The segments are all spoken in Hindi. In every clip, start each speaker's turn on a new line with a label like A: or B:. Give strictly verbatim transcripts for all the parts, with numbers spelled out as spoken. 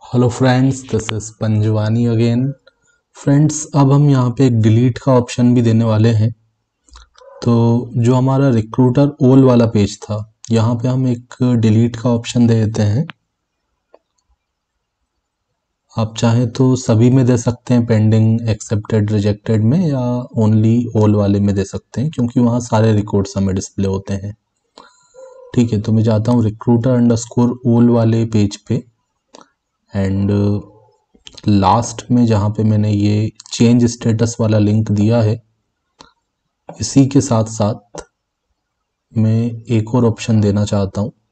A: Hello friends, this is Panjwani again. Friends, अब हम यहाँ पे एक डिलीट का ऑप्शन भी देने वाले हैं। तो जो हमारा रिक्रूटर ओल वाला पेज था, यहाँ पे हम एक डिलीट का ऑप्शन दे देते हैं। आप चाहें तो सभी में दे सकते हैं, पेंडिंग, एक्सेप्टेड, रिजेक्टेड में, या ओनली ओल वाले में दे सकते हैं, क्योंकि वहाँ सारे रिकॉर्ड्स हमें डिस्प्ले होते हैं। ठीक है, तो मैं जाता हूँ रिक्रूटर अंडरस्कोर ओल वाले पेज पे, एंड लास्ट में जहाँ पे मैंने ये चेंज स्टेटस वाला लिंक दिया है, इसी के साथ साथ मैं एक और ऑप्शन देना चाहता हूँ।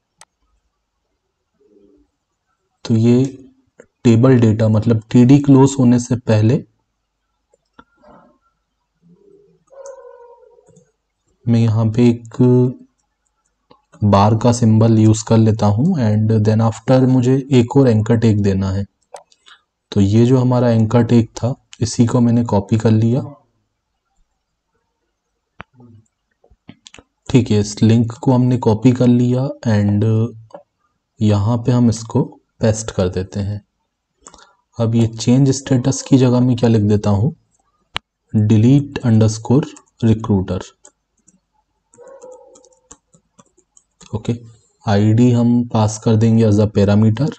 A: तो ये टेबल डेटा, मतलब टीडी क्लोज होने से पहले मैं यहाँ पे एक बार का सिंबल यूज कर लेता हूँ, एंड देन आफ्टर मुझे एक और एंकर टेक देना है। तो ये जो हमारा एंकर टेक था, इसी को मैंने कॉपी कर लिया। ठीक है, इस लिंक को हमने कॉपी कर लिया, एंड यहाँ पे हम इसको पेस्ट कर देते हैं। अब ये चेंज स्टेटस की जगह में क्या लिख देता हूँ, delete underscore recruiter. Okay, ID हम पास कर देंगे एज अ पैरामीटर,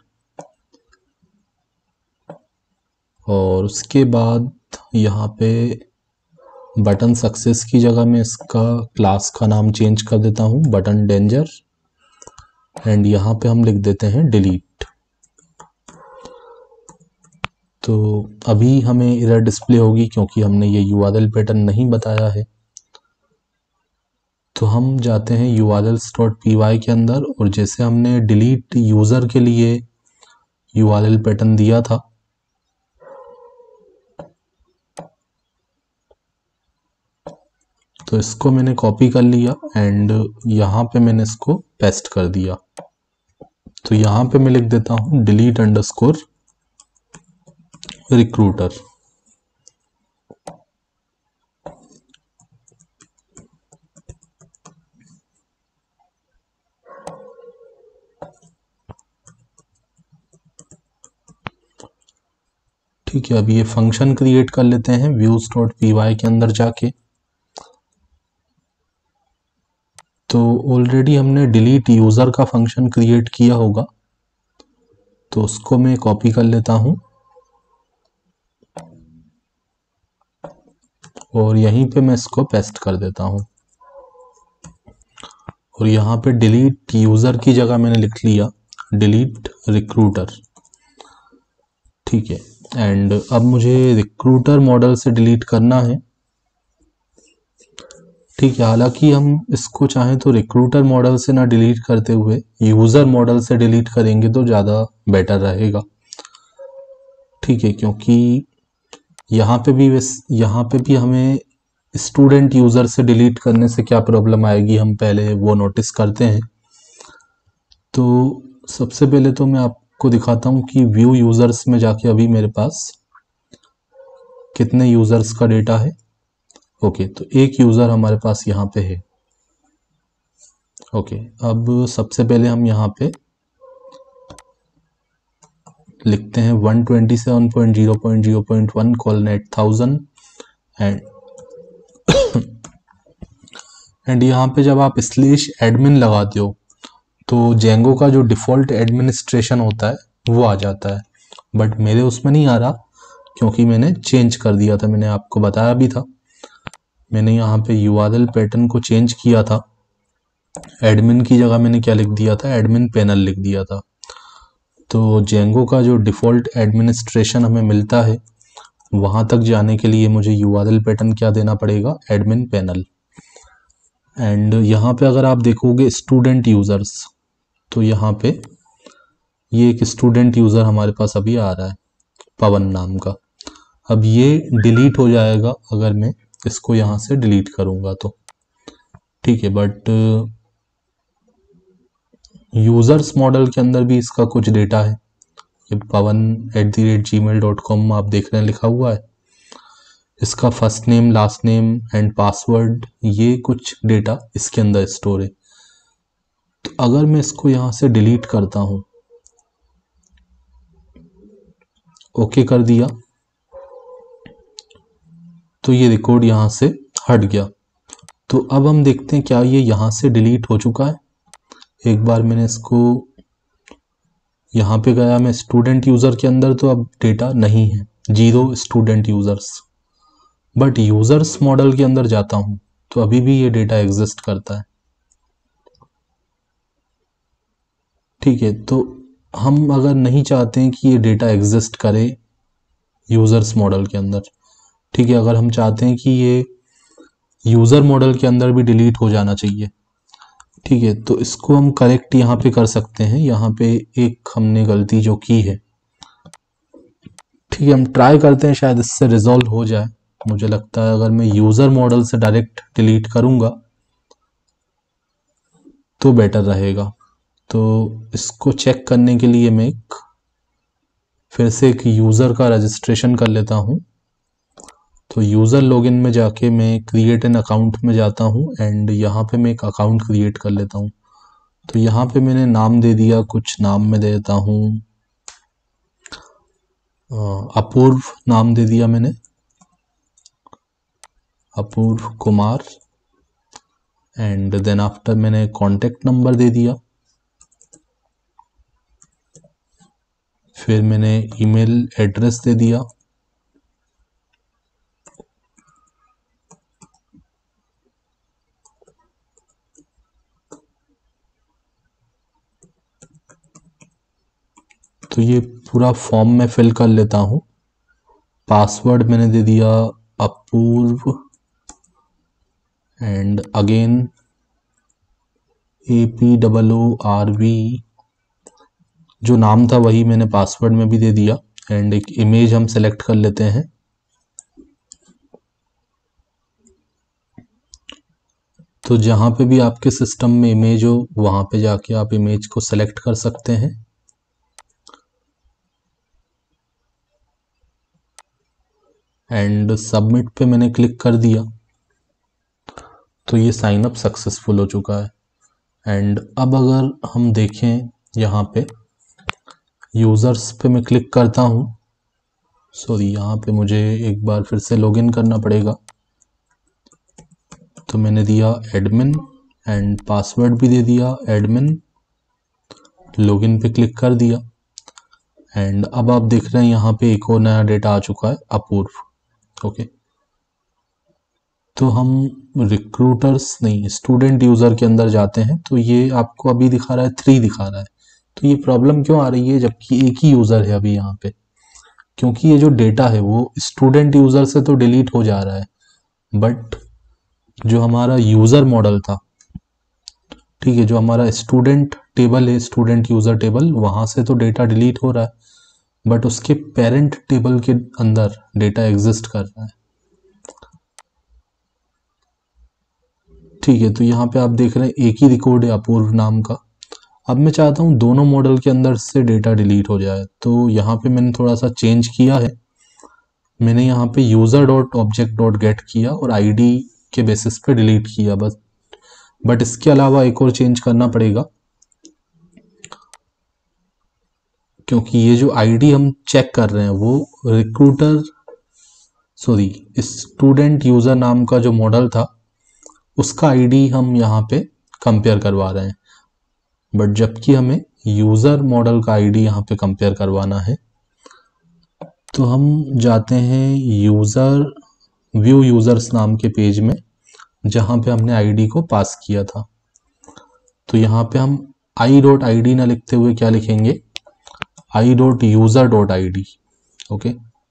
A: और उसके बाद यहाँ पे बटन सक्सेस की जगह में इसका क्लास का नाम चेंज कर देता हूँ, बटन डेंजर, एंड यहाँ पे हम लिख देते हैं डिलीट। तो अभी हमें एरर डिस्प्ले होगी क्योंकि हमने ये यूआरएल पैटर्न नहीं बताया है। तो हम जाते हैं यूआरएल्स डॉट पीवाई के अंदर, और जैसे हमने डिलीट यूज़र के लिए यूआरएल पैटर्न दिया था, तो इसको मैंने कॉपी कर लिया, एंड यहाँ पे मैंने इसको पेस्ट कर दिया। तो यहाँ पे मैं लिख देता हूँ डिलीट अंडरस्कोर रिक्रूटर। ठीक है, अब ये फंक्शन क्रिएट कर लेते हैं व्यूज डॉट पी वाई के अंदर जाके। तो ऑलरेडी हमने डिलीट यूज़र का फंक्शन क्रिएट किया होगा, तो उसको मैं कॉपी कर लेता हूँ, और यहीं पे मैं इसको पेस्ट कर देता हूँ। और यहाँ पे डिलीट यूज़र की जगह मैंने लिख लिया डिलीट रिक्रूटर। ठीक है, एंड अब मुझे रिक्रूटर मॉडल से डिलीट करना है। ठीक है, हालांकि हम इसको चाहें तो रिक्रूटर मॉडल से ना डिलीट करते हुए यूज़र मॉडल से डिलीट करेंगे तो ज़्यादा बेटर रहेगा। ठीक है, क्योंकि यहाँ पे भी यहाँ पे भी हमें स्टूडेंट यूज़र से डिलीट करने से क्या प्रॉब्लम आएगी, हम पहले वो नोटिस करते हैं। तो सबसे पहले तो मैं आपको दिखाता हूँ कि व्यू यूज़र्स में जाके अभी मेरे पास कितने यूज़र्स का डेटा है। ओके, तो एक यूज़र हमारे पास यहाँ पे है। ओके, अब सबसे पहले हम यहाँ पे लिखते हैं one twenty seven point zero point zero point one colon eight thousand, and and यहाँ पे जब आप स्लैश एडमिन लगाते हो तो जेंगो का जो डिफ़ॉल्ट एडमिनिस्ट्रेशन होता है वो आ जाता है, बट मेरे उसमें नहीं आ रहा क्योंकि मैंने चेंज कर दिया था। मैंने आपको बताया भी था, मैंने यहाँ पे यूआरएल पैटर्न को चेंज किया था। एडमिन की जगह मैंने क्या लिख दिया था, एडमिन पैनल लिख दिया था। तो जेंगो का जो डिफ़ॉल्ट एडमिनिस्ट्रेशन हमें मिलता है, वहाँ तक जाने के लिए मुझे यूआरएल पैटर्न क्या देना पड़ेगा, एडमिन पैनल। एंड यहाँ पे अगर आप देखोगे स्टूडेंट यूज़र्स, तो यहाँ पे ये एक स्टूडेंट यूज़र हमारे पास अभी आ रहा है, पवन नाम का। अब ये डिलीट हो जाएगा अगर मैं इसको यहाँ से डिलीट करूँगा तो। ठीक है, बट यूज़र्स मॉडल के अंदर भी इसका कुछ डेटा है। ये Pawan at the rate Gmail dot com आप देख रहे हैं लिखा हुआ है, इसका first name, last name and password, ये कुछ डेटा इसके अंदर स्टोर है। तो अगर मैं इसको यहाँ से डिलीट करता हूँ, ओके कर दिया तो ये रिकॉर्ड यहाँ से हट गया। तो अब हम देखते हैं क्या ये यहाँ से डिलीट हो चुका है। एक बार मैंने इसको यहाँ पे गया मैं स्टूडेंट यूज़र के अंदर, तो अब डेटा नहीं है, zero student users. But users model के अंदर जाता हूँ तो अभी भी ये डेटा एग्जिस्ट करता है। ठीक है, तो हम अगर नहीं चाहते हैं कि ये डेटा एग्जिस्ट करे यूज़र्स मॉडल के अंदर, ठीक है, अगर हम चाहते हैं कि ये यूज़र मॉडल के अंदर भी डिलीट हो जाना चाहिए, ठीक है, तो इसको हम करेक्ट यहाँ पे कर सकते हैं। यहाँ पे एक हमने गलती जो की है, ठीक है, हम ट्राई करते हैं शायद इससे रिजॉल्व हो जाए। मुझे लगता है अगर मैं यूज़र मॉडल से डायरेक्ट डिलीट करूँगा तो बेटर रहेगा। तो इसको चेक करने के लिए मैं एक फिर से एक यूज़र का रजिस्ट्रेशन कर लेता हूँ। तो यूज़र लॉगिन में जाके मैं क्रिएट एन अकाउंट में जाता हूँ एंड यहाँ पे मैं एक अकाउंट क्रिएट कर लेता हूँ। तो यहाँ पे मैंने नाम दे दिया, कुछ नाम में दे देता हूँ अपूर्व, नाम दे दिया मैंने Apurv Kumar, and then after मैंने कॉन्टेक्ट नंबर दे दिया, फिर मैंने ईमेल एड्रेस दे दिया, तो ये पूरा फॉर्म में फिल कर लेता हूँ। पासवर्ड मैंने दे दिया Apurv and again A P double O R V, जो नाम था वही मैंने पासवर्ड में भी दे दिया, एंड एक इमेज हम सेलेक्ट कर लेते हैं। तो जहाँ पे भी आपके सिस्टम में इमेज हो वहाँ पे जाके आप इमेज को सेलेक्ट कर सकते हैं। एंड सबमिट पे मैंने क्लिक कर दिया तो ये साइन अप सक्सेसफुल हो चुका है। एंड अब अगर हम देखें यहाँ पे यूज़र्स पे मैं क्लिक करता हूँ, सॉरी यहाँ पे मुझे एक बार फिर से लॉगिन करना पड़ेगा। तो मैंने दिया एडमिन एंड पासवर्ड भी दे दिया एडमिन, लॉगिन पे क्लिक कर दिया एंड अब आप देख रहे हैं यहाँ पे एक और नया डेटा आ चुका है अपूर्व। ओके, तो हम रिक्रूटर्स नहीं स्टूडेंट यूज़र के अंदर जाते हैं तो ये आपको अभी दिखा रहा है थ्री दिखा रहा है। तो ये प्रॉब्लम क्यों आ रही है जबकि एक ही यूज़र है अभी यहाँ पे? क्योंकि ये जो डेटा है वो स्टूडेंट यूज़र से तो डिलीट हो जा रहा है, बट जो हमारा यूज़र मॉडल था, ठीक है, जो हमारा स्टूडेंट टेबल है, स्टूडेंट यूज़र टेबल, वहाँ से तो डेटा डिलीट हो रहा है, बट उसके पेरेंट टेबल के अंदर डेटा एग्जिस्ट कर रहा है। ठीक है, तो यहाँ पे आप देख रहे हैं एक ही रिकॉर्ड है अपूर्व नाम का। अब मैं चाहता हूँ दोनों मॉडल के अंदर से डेटा डिलीट हो जाए, तो यहाँ पे मैंने थोड़ा सा चेंज किया है। मैंने यहाँ पे user dot object dot get किया और आईडी के बेसिस पे डिलीट किया बस, बट इसके अलावा एक और चेंज करना पड़ेगा, क्योंकि ये जो आईडी हम चेक कर रहे हैं वो रिक्रूटर सॉरी स्टूडेंट यूज़र नाम का जो मॉडल था उसका आईडी हम यहाँ पे कंपेयर करवा रहे हैं, बट जबकि हमें यूज़र मॉडल का आईडी यहाँ पे कंपेयर करवाना है। तो हम जाते हैं यूज़र व्यू यूज़र्स नाम के पेज में जहाँ पे हमने आईडी को पास किया था। तो यहाँ पे हम आई डॉट आई डी ना लिखते हुए क्या लिखेंगे, I dot user dot I D. Okay,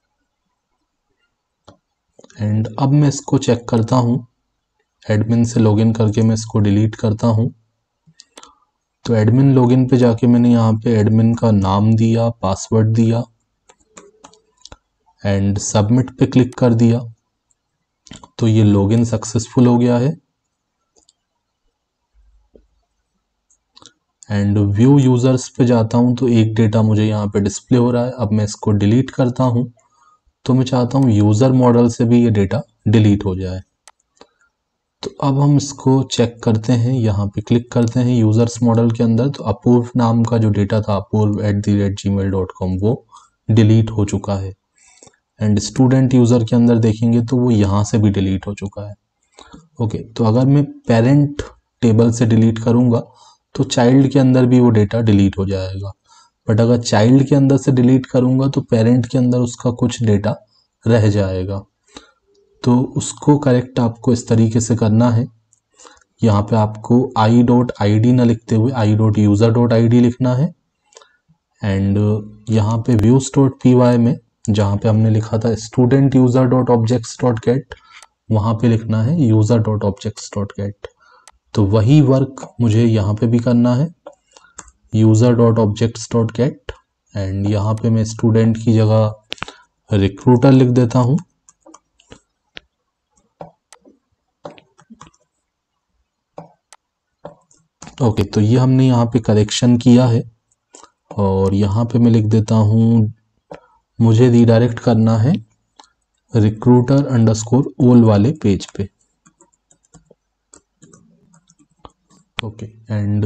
A: and अब मैं इसको चेक करता हूँ, एडमिन से लॉगिन करके मैं इसको डिलीट करता हूँ। तो एडमिन लॉगिन पे जाके मैंने यहाँ पे एडमिन का नाम दिया, पासवर्ड दिया एंड सबमिट पे क्लिक कर दिया। तो ये लॉगिन सक्सेसफुल हो गया है। एंड व्यू यूज़र्स पे जाता हूँ तो एक डेटा मुझे यहाँ पे डिस्प्ले हो रहा है। अब मैं इसको डिलीट करता हूँ, तो मैं चाहता हूँ यूज़र मॉडल से भी ये डेटा डिलीट हो जाए। तो अब हम इसको चेक करते हैं, यहाँ पे क्लिक करते हैं यूज़र्स मॉडल के अंदर। तो अपूर्व नाम का जो डेटा था Apurv at the rate Gmail dot com वो डिलीट हो चुका है। एंड स्टूडेंट यूज़र के अंदर देखेंगे तो वो यहाँ से भी डिलीट हो चुका है। ओके, तो अगर मैं पेरेंट टेबल से डिलीट करूँगा तो चाइल्ड के अंदर भी वो डेटा डिलीट हो जाएगा, बट अगर चाइल्ड के अंदर से डिलीट करूँगा तो पेरेंट के अंदर उसका कुछ डेटा रह जाएगा। तो उसको करेक्ट आपको इस तरीके से करना है, यहाँ पे आपको आई डॉट आई डी न लिखते हुए I dot user dot I D लिखना है। एंड यहाँ पे व्यूज डॉट पी वाई में जहाँ पे हमने लिखा था student user dot objects dot get, वहाँ पे लिखना है user dot objects dot get. तो वही वर्क मुझे यहाँ पे भी करना है, user dot objects dot get. And यहाँ पे मैं स्टूडेंट की जगह रिक्रूटर लिख देता हूँ। ओके, तो ये हमने यहाँ पे करेक्शन किया है और यहाँ पे मैं लिख देता हूँ मुझे रीडायरेक्ट करना है रिक्रूटर अंडरस्कोर ओल वाले पेज पे। ओके, एंड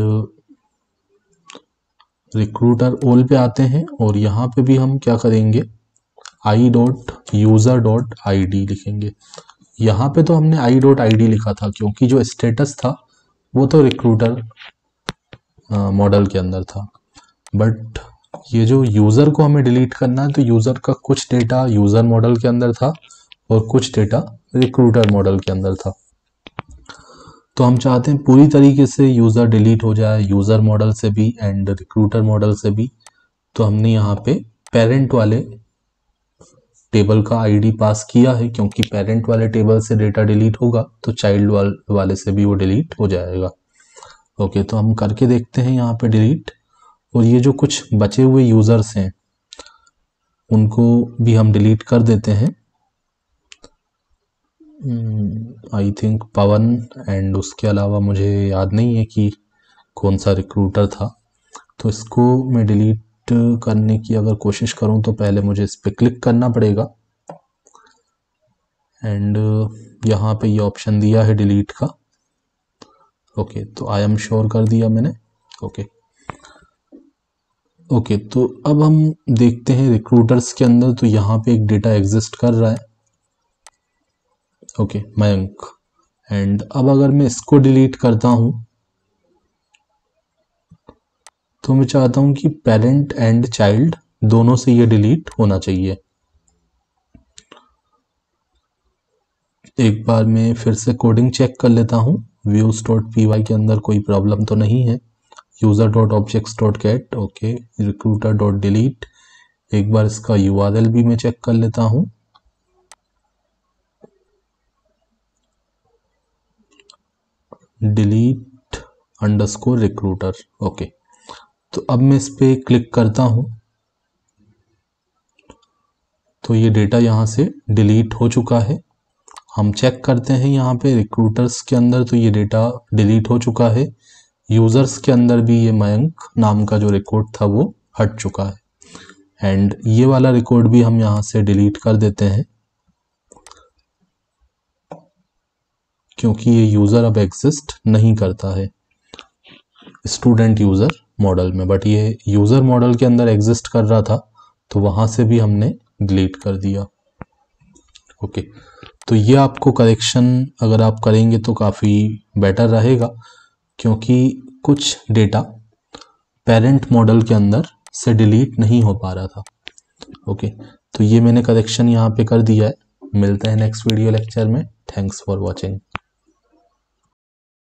A: रिक्रूटर ओल पे आते हैं और यहाँ पे भी हम क्या करेंगे, I dot user dot I D लिखेंगे। यहाँ पे तो हमने आई डॉट आई डी लिखा था क्योंकि जो स्टेटस था वो तो रिक्रूटर मॉडल के अंदर था, बट ये जो यूज़र को हमें डिलीट करना है तो यूज़र का कुछ डेटा यूज़र मॉडल के अंदर था और कुछ डेटा रिक्रूटर मॉडल के अंदर था। तो हम चाहते हैं पूरी तरीके से यूज़र डिलीट हो जाए, यूज़र मॉडल से भी एंड रिक्रूटर मॉडल से भी। तो हमने यहाँ पे पेरेंट वाले टेबल का आईडी पास किया है, क्योंकि पेरेंट वाले टेबल से डेटा डिलीट होगा तो चाइल्ड वाल, वाले से भी वो डिलीट हो जाएगा। ओके, तो हम करके देखते हैं यहाँ पे डिलीट। और ये जो कुछ बचे हुए यूज़र्स हैं उनको भी हम डिलीट कर देते हैं, आई थिंक पवन, एंड उसके अलावा मुझे याद नहीं है कि कौन सा रिक्रूटर था। तो इसको मैं डिलीट करने की अगर कोशिश करूं तो पहले मुझे इस पर क्लिक करना पड़ेगा एंड यहाँ पे ये यह ऑप्शन दिया है डिलीट का। ओके, तो आई एम श्योर कर दिया मैंने। ओके ओके तो अब हम देखते हैं रिक्रूटर्स के अंदर, तो यहाँ पे एक डेटा एग्जिस्ट कर रहा है। ओके, मयंक। एंड अब अगर मैं इसको डिलीट करता हूं तो मैं चाहता हूं कि पेरेंट एंड चाइल्ड दोनों से ये डिलीट होना चाहिए। एक बार मैं फिर से कोडिंग चेक कर लेता हूं, व्यूज डॉट पी वाई के अंदर कोई प्रॉब्लम तो नहीं है। User dot objects dot get, okay, recruiter dot delete. एक बार इसका यूआरएल भी मैं चेक कर लेता हूं। Delete underscore recruiter. ओके, तो अब मैं इस पे क्लिक करता हूं तो ये डेटा यहाँ से डिलीट हो चुका है। हम चेक करते हैं यहाँ पे रिक्रूटर्स के अंदर, तो ये डेटा डिलीट हो चुका है। यूजर्स के अंदर भी ये मयंक नाम का जो रिकॉर्ड था वो हट चुका है। एंड ये वाला रिकॉर्ड भी हम यहाँ से डिलीट कर देते हैं क्योंकि ये यूजर अब एग्जिस्ट नहीं करता है स्टूडेंट यूजर मॉडल में, बट ये यूजर मॉडल के अंदर एग्जिस्ट कर रहा था तो वहां से भी हमने डिलीट कर दिया। ओके, तो ये आपको करेक्शन अगर आप करेंगे तो काफ़ी बेटर रहेगा, क्योंकि कुछ डेटा पेरेंट मॉडल के अंदर से डिलीट नहीं हो पा रहा था। ओके, तो ये मैंने करेक्शन यहाँ पे कर दिया है। मिलते हैं नेक्स्ट वीडियो लेक्चर में। Thanks for watching.